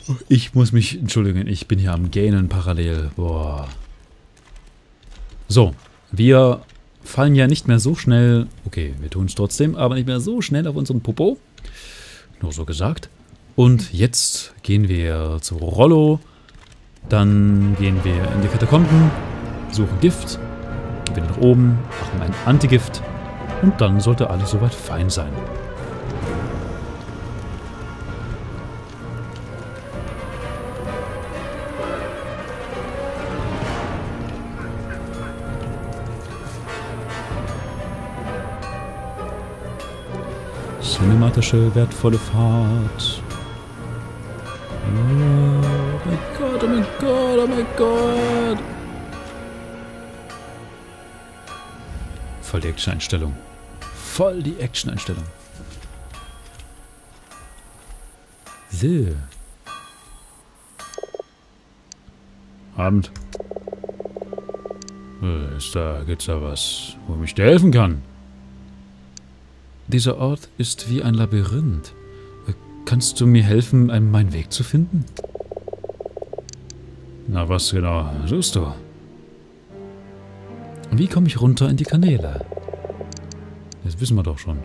Ich muss mich entschuldigen, ich bin hier am Gähnen parallel. Boah. So, wir fallen ja nicht mehr so schnell... Okay, wir tun es trotzdem, aber nicht mehr so schnell auf unseren Popo. Nur so gesagt. Und jetzt gehen wir zu Rollo. Dann gehen wir in die Katakomben, suchen Gift, gehen wieder nach oben, machen ein Antigift und dann sollte alles soweit fein sein. Cinematische, wertvolle Fahrt. Oh mein Gott, oh mein Gott, oh mein Gott. Voll die Action-Einstellung. Voll die Action-Einstellung. So. Abend. Gibt's da was, wo ich dir helfen kann? Dieser Ort ist wie ein Labyrinth. Kannst du mir helfen, meinen Weg zu finden? Na, was genau suchst du? Wie komme ich runter in die Kanäle? Das wissen wir doch schon.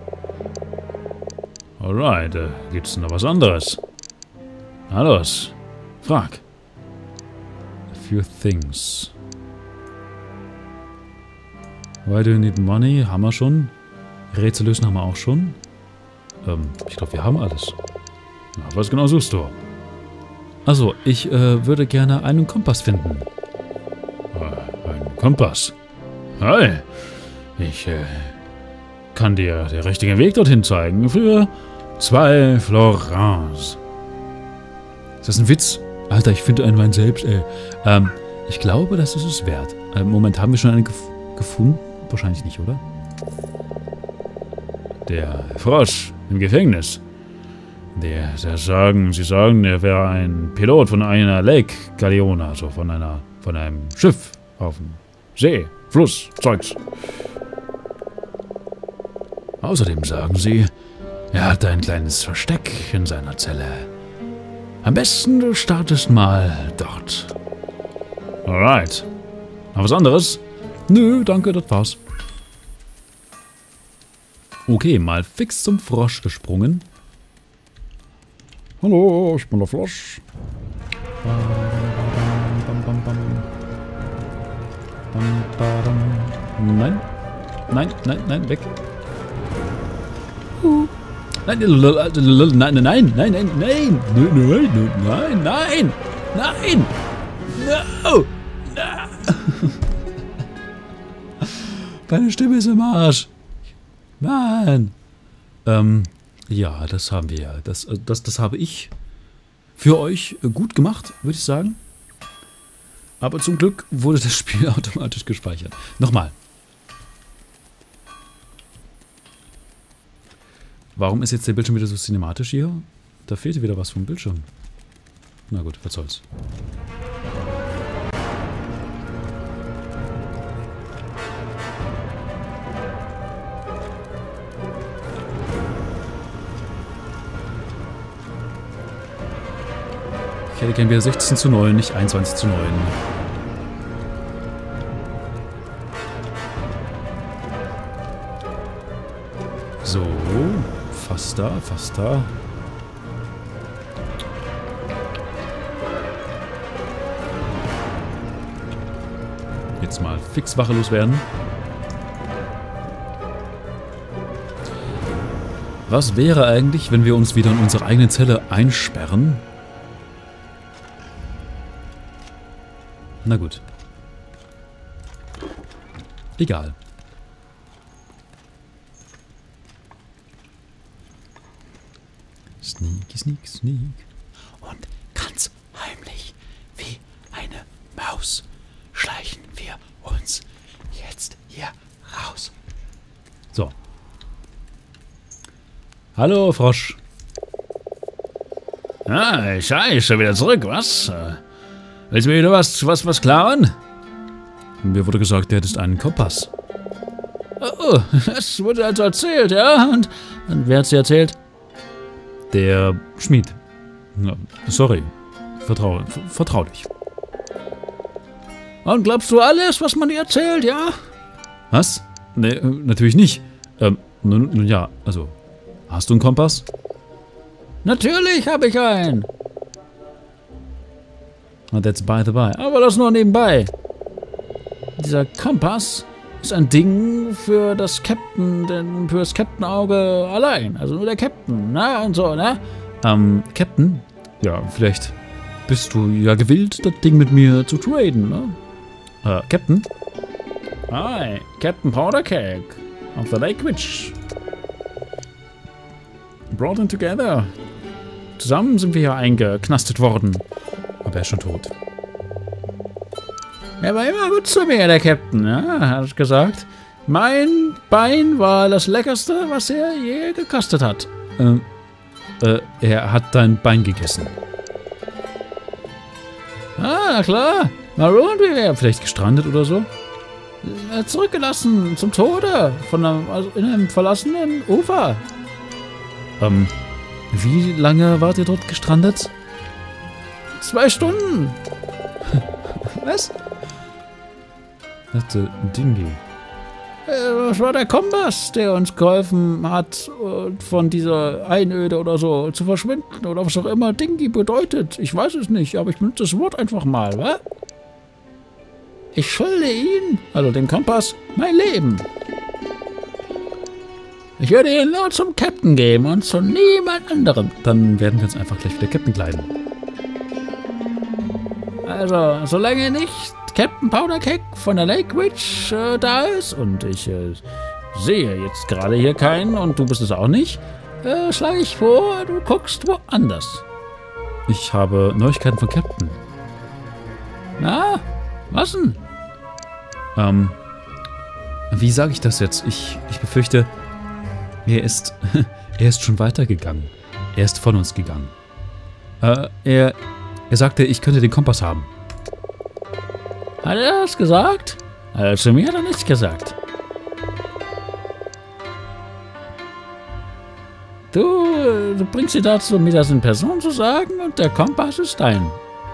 Alright, gibt's noch was anderes? Na los, frag. A few things. Why do you need money? Haben wir schon. Rätsel lösen haben wir auch schon. Ich glaube, wir haben alles. Na, was genau suchst du? Also, ich würde gerne einen Kompass finden. Einen Kompass? Hi. Ich kann dir den richtigen Weg dorthin zeigen. Für 2 Florins. Ist das ein Witz? Alter, ich finde einen Wein selbst, ey. Ich glaube, das ist es wert. Moment, haben wir schon einen gefunden? Wahrscheinlich nicht, oder? Der Frosch im Gefängnis. Sie sagen, er wäre ein Pilot von einer Lake-Galeone, also von einem Schiff auf dem See, Fluss, Zeugs. Außerdem sagen sie, er hat ein kleines Versteck in seiner Zelle. Am besten du startest mal dort. Alright. Noch was anderes? Nö, danke, das war's. Okay, mal fix zum Frosch gesprungen. Hallo, ich bin der Frosch. Nein. Nein, nein, nein, weg. Nein, nein, nein, nein, nein, nein, nein, nein, nein, nein, no, no. Meine Stimme ist im Arsch. Mann. Ja, das haben wir. Das habe ich für euch gut gemacht, würde ich sagen. Aber zum Glück wurde das Spiel automatisch gespeichert. Nochmal. Warum ist jetzt der Bildschirm wieder so cinematisch hier? Da fehlte wieder was vom Bildschirm. Na gut, was soll's. Ich hätte gern wieder 16:9, nicht 21:9. So, fast da, fast da. Jetzt mal fix Wache loswerden. Was wäre eigentlich, wenn wir uns wieder in unsere eigene Zelle einsperren? Na gut. Egal. Sneaky, sneak, sneak. Und ganz heimlich, wie eine Maus, schleichen wir uns jetzt hier raus. So. Hallo, Frosch. Ah, Schei, schon wieder zurück, was? Willst du mir wieder was klauen? Mir wurde gesagt, du hättest einen Kompass. Oh, das wurde also erzählt, ja? Und wer hat's dir erzählt? Der Schmied. Ja, sorry. Vertraulich. Und glaubst du alles, was man dir erzählt, ja? Was? Nee, natürlich nicht. Nun ja, also, hast du einen Kompass? Natürlich habe ich einen. That's by the by. Aber das nur nebenbei. Dieser Kompass ist ein Ding für das Captain-Auge allein. Also nur der Captain, ne? Und so, ne? Captain? Ja, vielleicht bist du ja gewillt, das Ding mit mir zu traden, ne? Captain? Hi, Captain Powderkeg of the Lake Witch. Brought them together. Zusammen sind wir ja eingeknastet worden. Aber er ist schon tot. Er war immer gut zu mir, der Captain, ja, hat gesagt. Mein Bein war das Leckerste, was er je gekostet hat. Er hat dein Bein gegessen. Ah, na klar. Maroon wäre Vielleicht gestrandet oder so? Zurückgelassen zum Tode in einem verlassenen Ufer. Wie lange wart ihr dort gestrandet? 2 Stunden. Was? Das Dingi. Das war der Kompass, der uns geholfen hat, von dieser Einöde oder so zu verschwinden. Oder was auch immer Dingi bedeutet. Ich weiß es nicht, aber ich benutze das Wort einfach mal, wa? Ich schulde ihn, also dem Kompass, mein Leben. Ich würde ihn nur zum Captain geben und zu niemand anderem. Dann werden wir uns einfach gleich wieder Captain kleiden. Also, solange nicht Captain Powderkeg von der Lake Witch da ist und ich sehe jetzt gerade hier keinen und du bist es auch nicht, schlage ich vor, du guckst woanders. Ich habe Neuigkeiten von Captain. Na, was denn? Wie sage ich das jetzt? Ich befürchte, er ist schon weitergegangen. Er ist von uns gegangen. Er sagte, ich könnte den Kompass haben. Hat er das gesagt? Also zu mir hat er nichts gesagt. Du bringst sie dazu, mir das in Person zu sagen und der Kompass ist dein.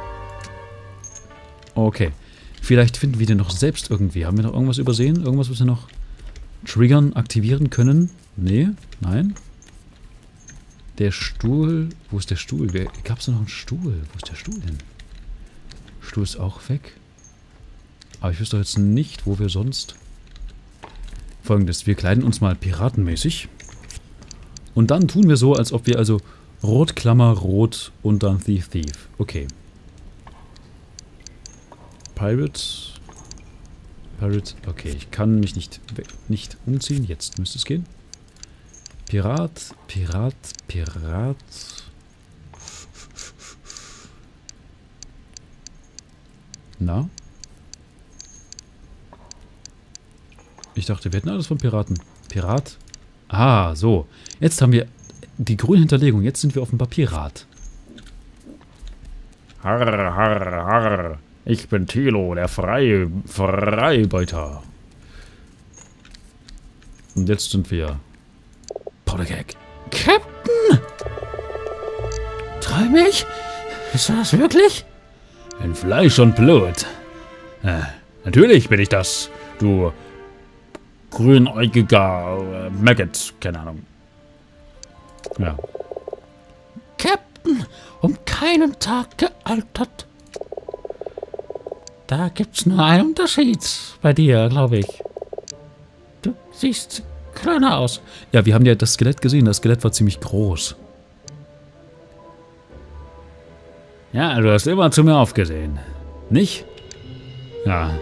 Okay. Vielleicht finden wir den noch selbst irgendwie. Haben wir noch irgendwas übersehen? Irgendwas, was wir noch triggern, aktivieren können? Nee? Nein? Der Stuhl... Wo ist der Stuhl? Gab es da noch einen Stuhl? Wo ist der Stuhl denn? Stuhl ist auch weg. Aber ich wüsste jetzt nicht, wo wir sonst... Folgendes. Wir kleiden uns mal piratenmäßig. Und dann tun wir so, als ob wir also Rot, Klammer, Rot und dann Thief. Okay. Pirate. Okay, ich kann mich nicht umziehen. Jetzt müsste es gehen. Pirat. Na? Ich dachte, wir hätten alles von Piraten. Pirat? Ah, so. Jetzt haben wir die grüne Hinterlegung. Jetzt sind wir offenbar Pirat. Harr, harr, harr. Ich bin Thilo, der Freibeuter. Und jetzt sind wir Powderkeg. Captain! Träum ich? Ist das wirklich? In Fleisch und Blut. Natürlich bin ich das, du grünäugiger Maggot, keine Ahnung. Ja. Captain, um keinen Tag gealtert. Da gibt's nur einen Unterschied bei dir, glaube ich. Du siehst kleiner aus. Ja, wir haben ja das Skelett gesehen. Das Skelett war ziemlich groß. Ja, du hast immer zu mir aufgesehen. Nicht? Ja.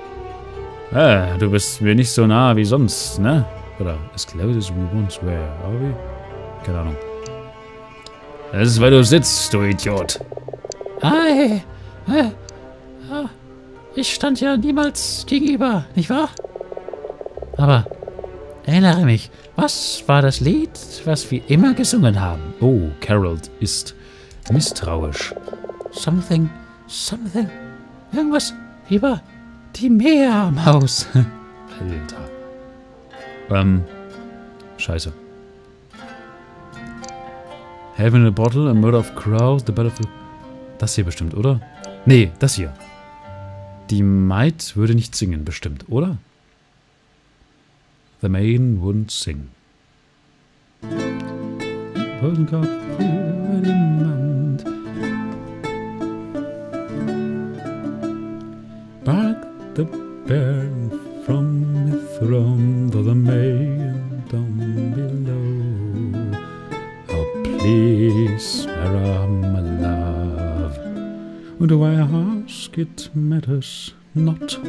Du bist mir nicht so nah wie sonst, ne? Oder as close as we once were, are we? Keine Ahnung. Das ist, weil du sitzt, du Idiot. Hey. Ich stand ja niemals gegenüber, nicht wahr? Aber erinnere mich, was war das Lied, was wir immer gesungen haben? Oh, Carol ist misstrauisch. Something. Irgendwas über die Meermaus. Alter. Scheiße. Heaven in a Bottle, A Murder of Crows, The Battle of the... Das hier bestimmt, oder? Nee, das hier. Die Maid würde nicht singen, bestimmt, oder? The maiden wouldn't sing. Bark the bear from the throne, though the maiden down below. Oh, please, Mara, my love, do I ask, it matters not.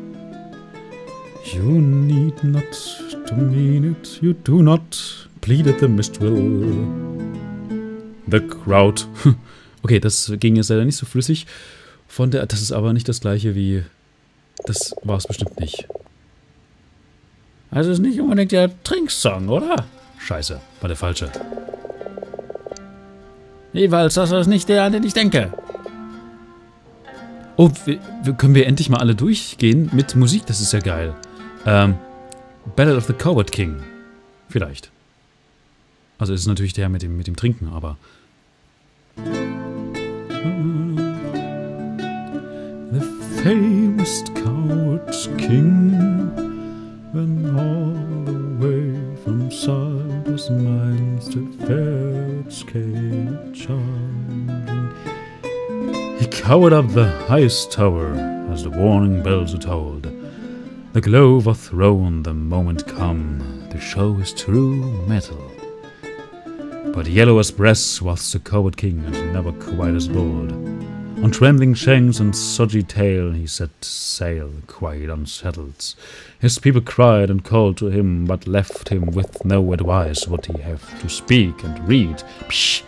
You need not to mean it, you do not, pleaded the minstrel. The crowd. Okay, das ging jetzt leider nicht so flüssig. Das ist aber nicht das gleiche wie... Das war es bestimmt nicht. Also ist nicht unbedingt der Trinksong, oder? Scheiße, war der falsche. Jeweils, das ist nicht der, an den ich denke. Oh, können wir endlich mal alle durchgehen mit Musik? Das ist ja geil. Battle of the Coward King. Vielleicht. Also ist es natürlich der mit dem Trinken, aber... The famous Coward's King, when all the way from Sardis mines to Ferrets came charging. He cowered up the highest tower as the warning bells are tolled. The globe was thrown the moment come to show his true mettle. But yellow as brass was the Coward King and never quite as bold. On trembling shanks and sodgy tail he set sail, quite unsettled. His people cried and called to him, but left him with no advice what he have to speak and read. Psch!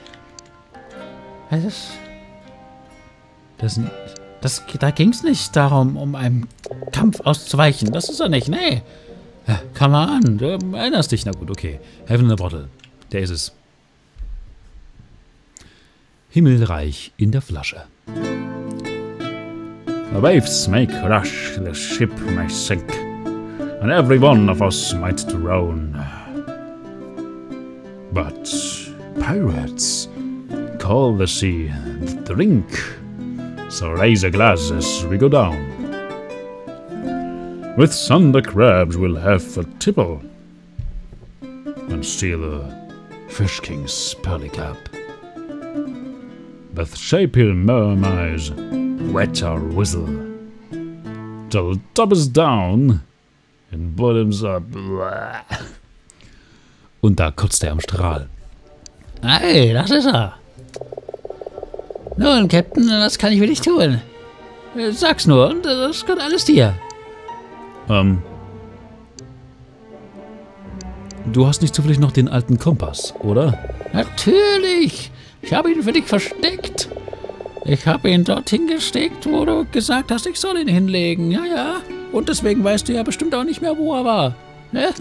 Da ging's nicht darum, um einem Kampf auszuweichen. Das ist er nicht, nee. Kann mal an, du erinnerst dich. Na gut, okay. Heaven in a Bottle. Der ist es. Himmelreich in der Flasche. The waves may crash, the ship may sink, and every one of us might drown. But pirates call the sea the drink, so raise a glass as we go down. With thunder crabs we'll have a tipple, and steal the Fish King's pearly cup. With shapill mermaids wet our whistle, till top is down and bottom's up. Und da kotzt er am Strahl. Hey, das ist er. Nun, Captain, was kann ich für dich tun? Sag's nur, und das gehört alles dir. Du hast nicht zufällig noch den alten Kompass, oder? Natürlich! Ich habe ihn für dich versteckt. Ich habe ihn dorthin gesteckt, wo du gesagt hast, ich soll ihn hinlegen. Ja, ja. Und deswegen weißt du ja bestimmt auch nicht mehr, wo er war. Ne?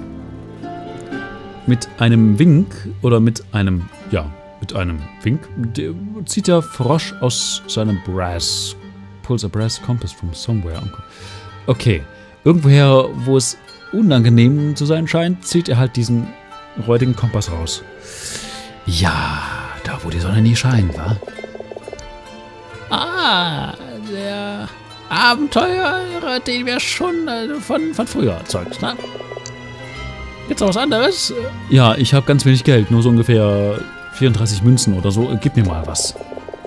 Mit einem Wink oder mit einem Wink zieht der Frosch aus seinem Brass. Pulls a brass compass from somewhere. Okay. Irgendwoher, wo es unangenehm zu sein scheint, zieht er halt diesen räudigen Kompass raus. Ja, da wo die Sonne nie scheint, wa? Ah, der Abenteurer, den wir schon von früher erzeugt, ne? Gibt's noch was anderes? Ja, ich habe ganz wenig Geld, nur so ungefähr 34 Münzen oder so. Gib mir mal was.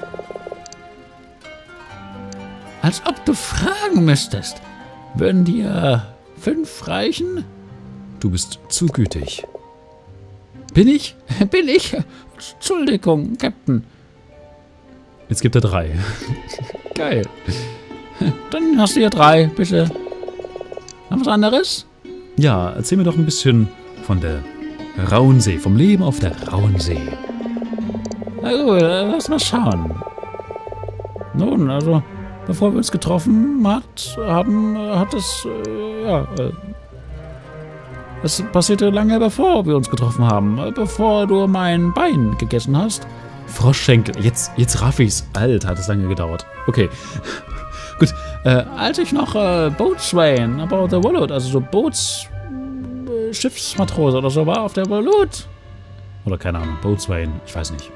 Als ob du fragen müsstest. Würden dir 5 reichen? Du bist zu gütig. Bin ich? Bin ich? Entschuldigung, Captain. Jetzt gibt er 3. Geil. Dann hast du ja 3, bitte. Noch was anderes? Ja, erzähl mir doch ein bisschen von der Rauen See, vom Leben auf der Rauen See. Na gut, lass mal schauen. Nun, also, bevor wir uns getroffen haben, hat es, es passierte lange bevor wir uns getroffen haben, bevor du mein Bein gegessen hast. Froschschenkel, jetzt raff ich's. Alter, hat es lange gedauert. Okay, gut. Als ich noch Boatswain about the Wallet, also so Schiffsmatrose oder so war auf der Wallet. Oder keine Ahnung, Boatswain, ich weiß nicht.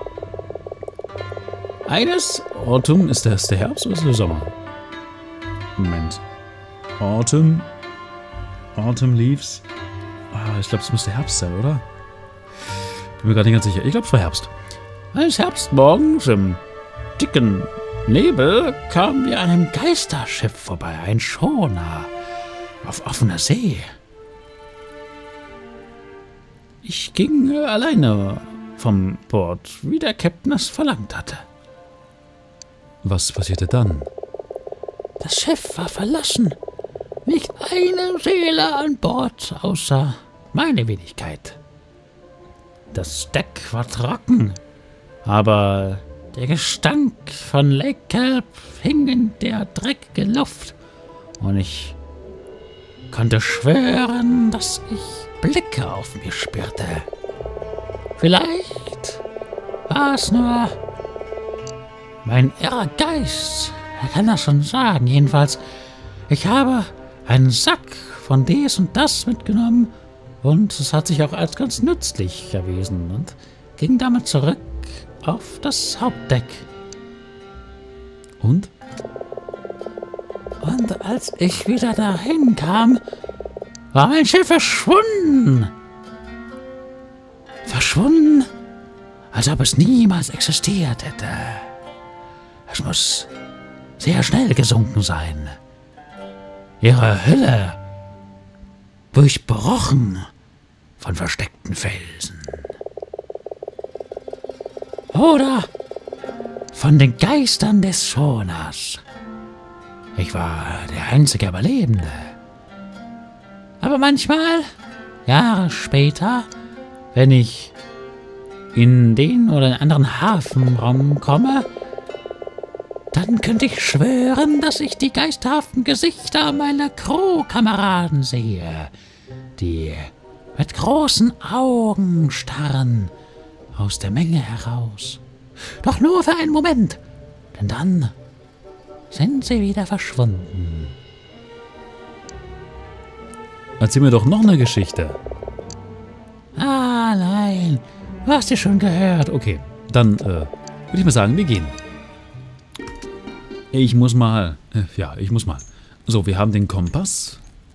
Eines, Autumn, ist das der Herbst oder ist der Sommer? Moment. Autumn Leaves. Ah, ich glaube, es muss der Herbst sein, oder? Bin mir gerade nicht ganz sicher. Ich glaube, es war Herbst. Eines Herbstmorgens im dicken Nebel kamen wir an einem Geisterschiff vorbei, ein Schoner, auf offener See. Ich ging alleine vom Bord, wie der Captain es verlangt hatte. Was passierte dann? Das Schiff war verlassen. Nicht eine Seele an Bord, außer meine Wenigkeit. Das Deck war trocken, aber der Gestank von Lake Kelp hing in der dreckigen Luft und ich konnte schwören, dass ich Blicke auf mir spürte. Vielleicht war es nur mein irrer Geist. Er kann das schon sagen. Jedenfalls, ich habe einen Sack von dies und das mitgenommen und es hat sich auch als ganz nützlich erwiesen und ging damit zurück auf das Hauptdeck. Und? Und als ich wieder dahin kam, war mein Schiff verschwunden. Verschwunden, als ob es niemals existiert hätte. Es muss sehr schnell gesunken sein. Ihre Hülle durchbrochen von versteckten Felsen. Oder von den Geistern des Schoners. Ich war der einzige Überlebende. Aber manchmal, Jahre später, wenn ich in den oder den anderen Hafenraum komme, dann könnte ich schwören, dass ich die geisterhaften Gesichter meiner Crew-Kameraden sehe, die mit großen Augen starren aus der Menge heraus. Doch nur für einen Moment, denn dann sind sie wieder verschwunden. Erzähl mir doch noch eine Geschichte. Ah, nein, du hast sie schon gehört. Okay, dann würde ich mal sagen, wir gehen. Ich muss mal. Ich muss mal. So, wir haben den Kompass.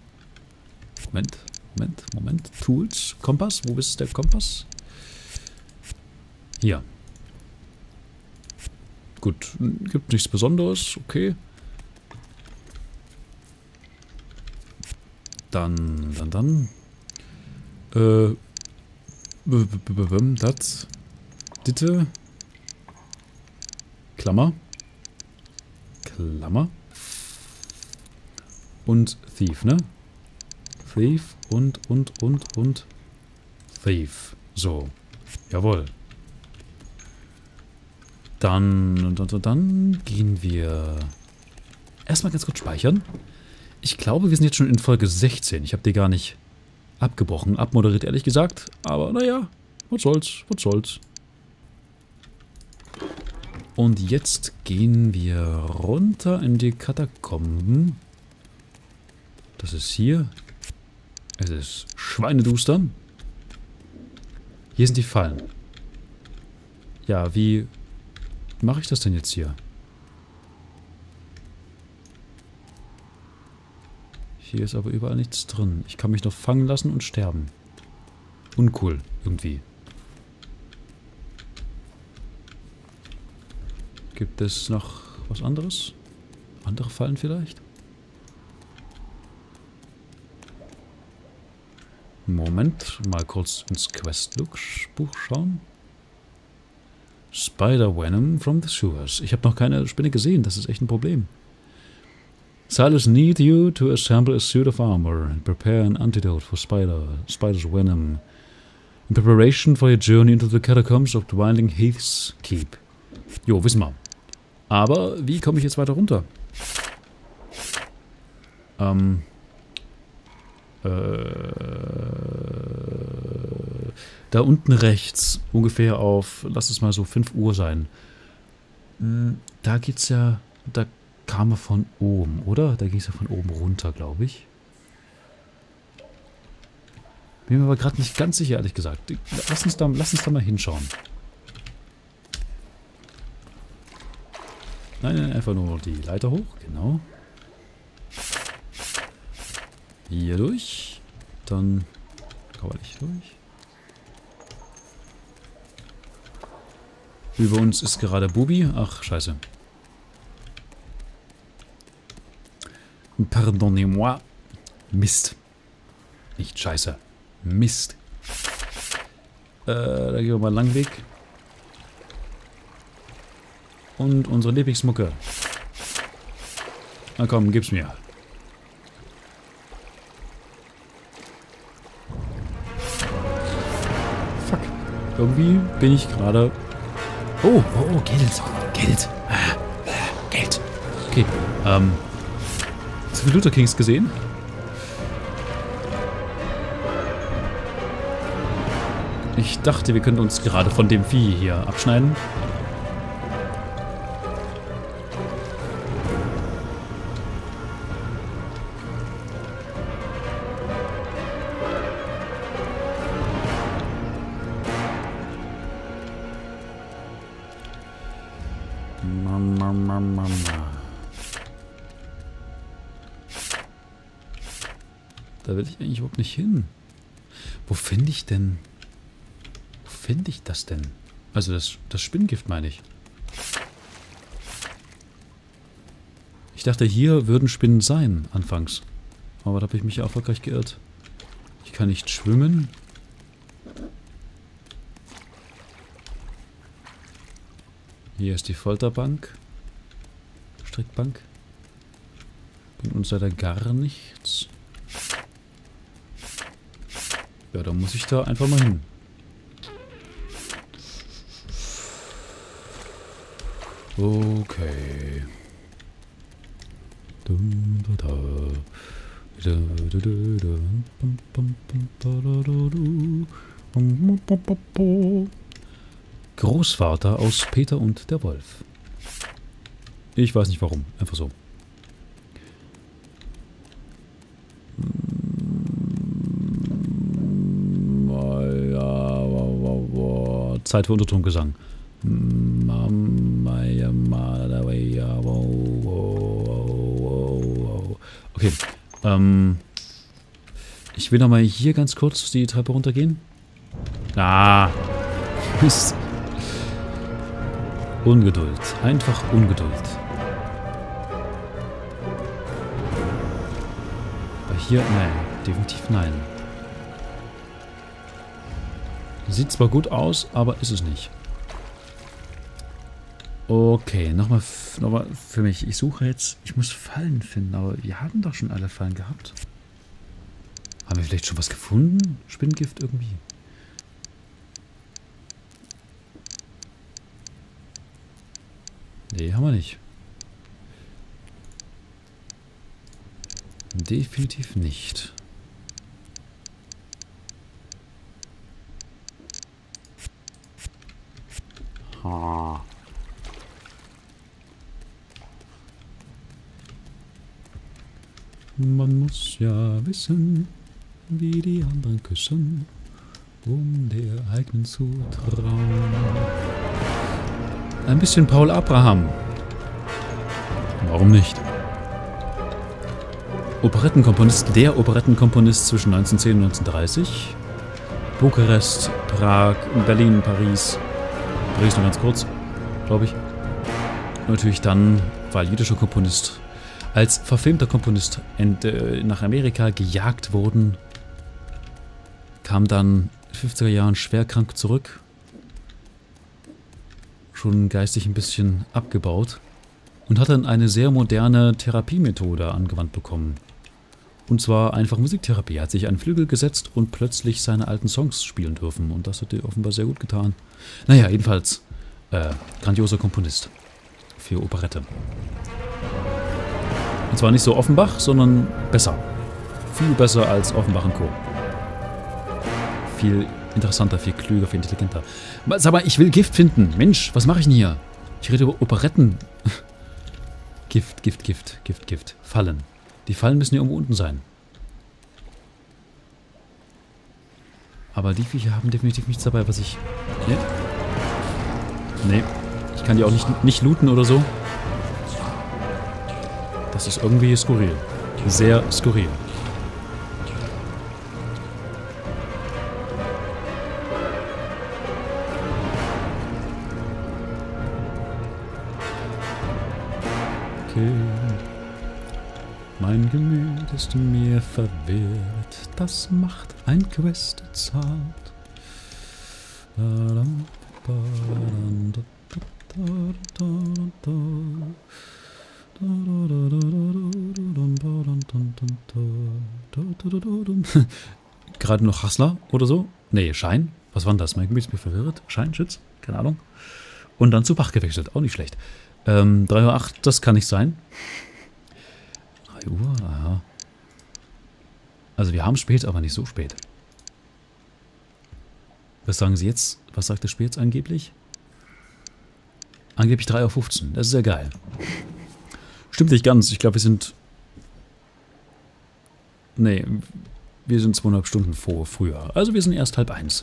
Moment. Tools. Kompass. Wo ist der Kompass? Hier. Gut, gibt nichts Besonderes. Okay. Dann. Das. Ditte. Klammer. Und Thief, ne? Thief und Thief. So. Jawohl. Dann gehen wir erstmal ganz kurz speichern. Ich glaube, wir sind jetzt schon in Folge 16. Ich habe die gar nicht abgebrochen, abmoderiert, ehrlich gesagt. Aber naja, was soll's. Und jetzt gehen wir runter in die Katakomben. Das ist hier. Es ist schweineduster. Hier sind die Fallen. Ja, wie mache ich das denn jetzt hier? Hier ist aber überall nichts drin. Ich kann mich noch fangen lassen und sterben. Uncool, irgendwie. Gibt es noch was anderes? Andere Fallen vielleicht? Moment, mal kurz ins Questbuch schauen. Spider Venom from the sewers. Ich habe noch keine Spinne gesehen, das ist echt ein Problem. Silas need you to assemble a suit of armor and prepare an antidote for Spider's venom. In preparation for your journey into the catacombs of the Winding Heath's Keep. Jo, wissen wir. Aber wie komme ich jetzt weiter runter? Da unten rechts, ungefähr auf, lass es mal so 5 Uhr sein. Da geht's ja, da kam er von oben, oder? Da ging es ja von oben runter, glaube ich. Bin mir aber gerade nicht ganz sicher, ehrlich gesagt. Lass uns da mal hinschauen. Nein, einfach nur die Leiter hoch. Genau. Hier durch. Dann kann ich durch. Über uns ist gerade Bubi. Ach, scheiße. Pardonnez-moi. Mist. Nicht scheiße. Mist. Da gehen wir mal lang Weg. Und unsere Lieblingsmucke. Na komm, gib's mir. Fuck. Irgendwie bin ich gerade... Oh, Geld. Geld. Geld. Okay, zu viele Luther Kings gesehen? Ich dachte, wir könnten uns gerade von dem Vieh hier abschneiden. Mama. Da will ich eigentlich überhaupt nicht hin. Wo finde ich denn... Wo finde ich das denn? Also das Spinngift meine ich. Ich dachte, hier würden Spinnen sein, anfangs. Aber da habe ich mich erfolgreich geirrt. Ich kann nicht schwimmen. Hier ist die Folterbank. Strickbank. Bringt uns leider gar nichts. Ja, dann muss ich da einfach mal hin. Okay. Großvater aus Peter und der Wolf. Ich weiß nicht warum, einfach so. Zeit für Untertongesang. Okay. Ich will nochmal hier ganz kurz die Treppe runtergehen. Ah. Mist. Ungeduld. Einfach Ungeduld. Aber hier, nein. Definitiv nein. Sieht zwar gut aus, aber ist es nicht. Okay, nochmal für mich. Ich suche jetzt... Ich muss Fallen finden, aber wir haben doch schon alle Fallen gehabt. Haben wir vielleicht schon was gefunden? Spinngift irgendwie? Nee, haben wir nicht. Definitiv nicht. Ha. Man muss ja wissen, wie die anderen küssen, um der eigenen zu trauen. Ein bisschen Paul Abraham. Warum nicht? Operettenkomponist, der Operettenkomponist zwischen 1910 und 1930. Bukarest, Prag, Berlin, Paris. Paris nur ganz kurz, glaube ich. Und natürlich dann, weil jüdischer Komponist als verfilmter Komponist nach Amerika gejagt wurden, kam dann in den 50er Jahren schwer krank zurück. Schon geistig ein bisschen abgebaut. Und hat dann eine sehr moderne Therapiemethode angewandt bekommen. Und zwar einfach Musiktherapie. Er hat sich einen Flügel gesetzt und plötzlich seine alten Songs spielen dürfen. Und das hat er offenbar sehr gut getan. Naja, jedenfalls grandioser Komponist für Operette. Und zwar nicht so Offenbach, sondern besser. Viel besser als Offenbach und Co. Viel interessanter, viel klüger, viel intelligenter. Sag mal, ich will Gift finden. Mensch, was mache ich denn hier? Ich rede über Operetten. Gift, Gift, Gift, Gift, Gift. Fallen. Die Fallen müssen hier irgendwo unten sein. Aber die Viecher haben definitiv nichts dabei, was ich... Nee. Nee. Ich kann die auch nicht looten oder so. Das ist irgendwie skurril. Sehr skurril. Okay. Mein Gemüt ist mir verwirrt. Das macht ein Quest zart. Gerade noch Hustler oder so? Nee, Schein. Was war denn das? Mein Gemüt ist mir verwirrt. Schein, Schütz? Keine Ahnung. Und dann zu Bach gewechselt. Auch nicht schlecht. 3:08 Uhr, das kann nicht sein. 3 Uhr, aha. Also wir haben spät, aber nicht so spät. Was sagen Sie jetzt? Was sagt der Spiel jetzt angeblich? Angeblich 3:15 Uhr. Das ist ja geil. Stimmt nicht ganz. Ich glaube, wir sind... Nee, wir sind 2,5 Stunden früher. Also wir sind erst 12:30.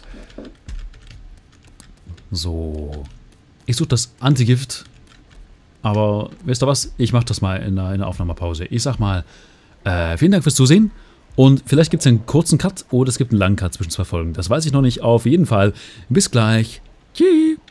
So. Ich suche das Antigift. Aber wisst ihr was? Ich mache das mal in einer Aufnahmepause. Ich sag mal, vielen Dank fürs Zusehen. Und vielleicht gibt es einen kurzen Cut oder es gibt einen langen Cut zwischen 2 Folgen. Das weiß ich noch nicht. Auf jeden Fall. Bis gleich. Tschüss.